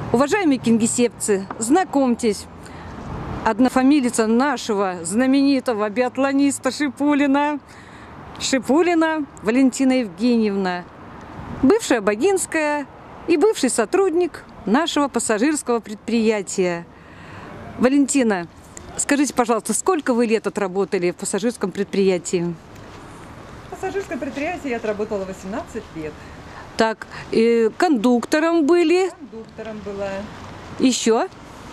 Уважаемые кингисеппцы, знакомьтесь, однофамилица нашего знаменитого биатлониста Шипулина Валентина Евгеньевна, бывшая богинская и бывший сотрудник нашего пассажирского предприятия. Валентина, скажите, пожалуйста, сколько вы лет отработали в пассажирском предприятии? В пассажирском предприятии я отработала 18 лет. Так, кондуктором были? Кондуктором была. Еще?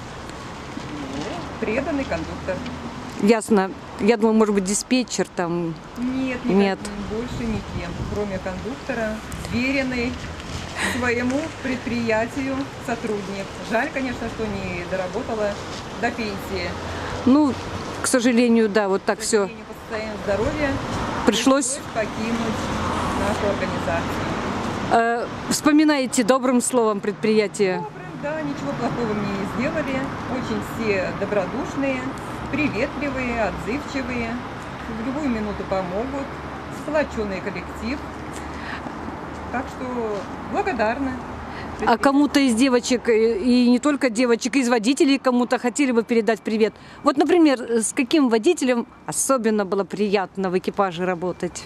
Преданный кондуктор. Ясно. Я думаю, может быть, диспетчер там. Нет. Больше никем, кроме кондуктора, веренный своему предприятию сотрудник. Жаль, конечно, что не доработала до пенсии. Ну, к сожалению, да, вот так все. По состоянию здоровья Пришлось покинуть нашу организацию. Вспоминаете добрым словом предприятие? Добрым, да, ничего плохого мне не сделали. Очень все добродушные, приветливые, отзывчивые. В любую минуту помогут. Сплоченный коллектив. Так что благодарна. А кому-то из девочек, и не только девочек, из водителей кому-то хотели бы передать привет? Вот, например, с каким водителем особенно было приятно в экипаже работать?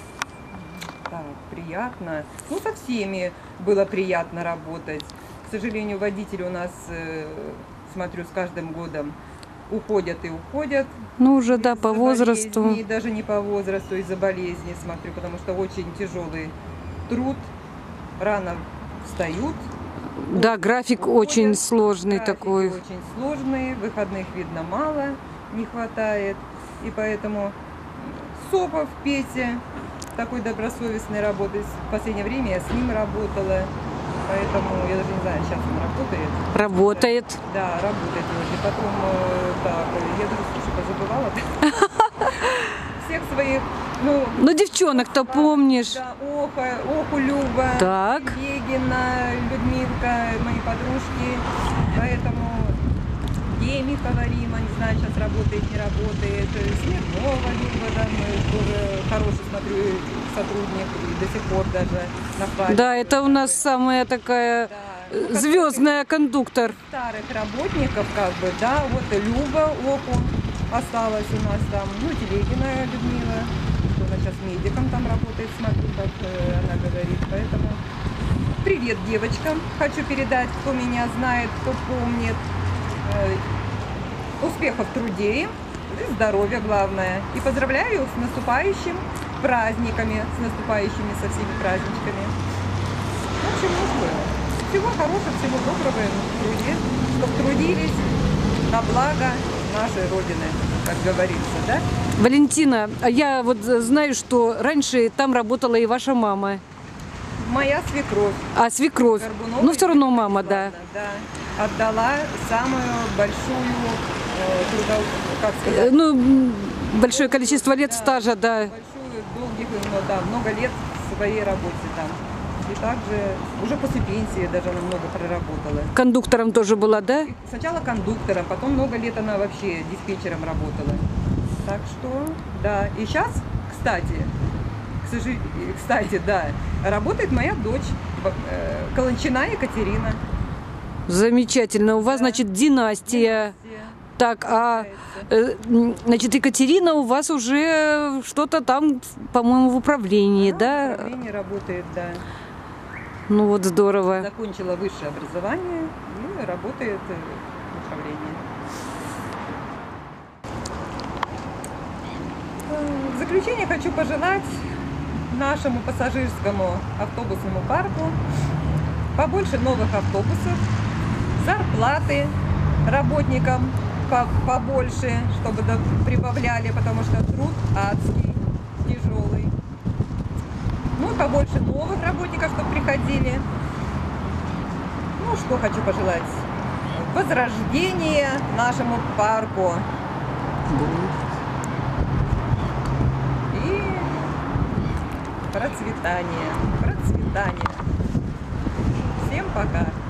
Так, приятно. Ну, со всеми было приятно работать. К сожалению, водители у нас, смотрю, с каждым годом уходят и уходят. Ну, уже, да, по возрасту. Болезней, даже не по возрасту, из-за болезни, смотрю, потому что очень тяжелый труд. Рано встают. Да, график уходят. очень сложный График такой. очень сложный, выходных, видно, мало, не хватает. И поэтому Сопов Петя, такой добросовестный, работает. В последнее время я с ним работала. Поэтому я даже не знаю, сейчас он работает. Работает. Да, работает вроде. Потом, так, я даже, слушай, позабывала. Всех своих, Ну, девчонок-то помнишь. Да, Оху, Люба, Так. Егина, Людмилка, мои подружки. Поэтому Демихова Рима, не знаю, сейчас работает, не работает. Смирнова Люба, да, тоже хороший, смотрю, сотрудник, и до сих пор даже на фазе. Да, это у нас самая такая звездная кондуктор. Старых работников, как бы, да, вот Люба Оху осталась у нас там, Телегина Людмила, что она сейчас медиком там работает, смотрю, как она говорит, поэтому привет девочкам, хочу передать, кто меня знает, кто помнит, успехов в труде и здоровья главное, и поздравляю с наступающим праздниками, с наступающими со всеми праздничками. В общем, всего хорошего, всего доброго в труде, чтобы трудились на благо нашей Родины, как говорится, да? Валентина, а я вот знаю, что раньше там работала и ваша мама. Моя свекровь. А, свекровь. Горбунова, Ну, все равно мама, да. Да. Отдала самую большую, как сказать? Большое количество лет стажа, да. Большую, долгих, много лет в своей работе там. И также уже после пенсии даже она много проработала. Кондуктором тоже была, да? Сначала кондуктором, потом много лет она вообще диспетчером работала. Так что, да. И сейчас, кстати, да, работает моя дочь, Каланчина Екатерина. Замечательно. У вас, значит, династия. Так, значит, Екатерина у вас уже что-то там, по-моему, в управлении, да? В управлении работает, да. Ну вот здорово. Закончила высшее образование и работает в управлении. В заключение хочу пожелать нашему пассажирскому автобусному парку побольше новых автобусов, зарплаты работникам побольше, чтобы прибавляли, потому что труд адский, тяжелый. Ну, побольше новых работников, чтобы приходили. Ну, что хочу пожелать? Возрождение нашему парку. И процветание. Всем пока.